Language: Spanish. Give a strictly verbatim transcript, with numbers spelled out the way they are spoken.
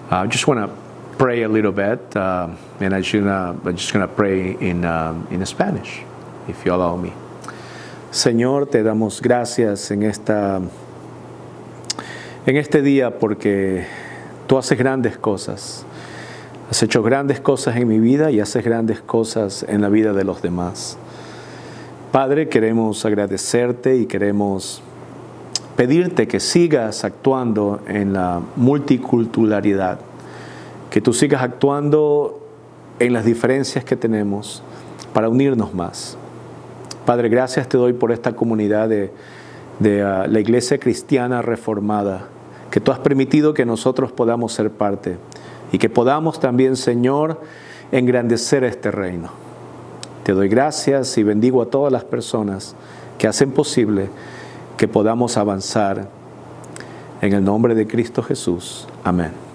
I just want to pray a little bit, uh, and I'm just gonna, I'm just gonna pray in, um, in Spanish, if you allow me. Señor, te damos gracias en, esta, en este día porque tú haces grandes cosas. Has hecho grandes cosas en mi vida y haces grandes cosas en la vida de los demás. Padre, queremos agradecerte y queremos pedirte que sigas actuando en la multiculturalidad, que tú sigas actuando en las diferencias que tenemos para unirnos más. Padre, gracias te doy por esta comunidad de, de uh, la Iglesia Cristiana Reformada, que tú has permitido que nosotros podamos ser parte y que podamos también, Señor, engrandecer este reino. Te doy gracias y bendigo a todas las personas que hacen posible que podamos avanzar en el nombre de Cristo Jesús. Amén.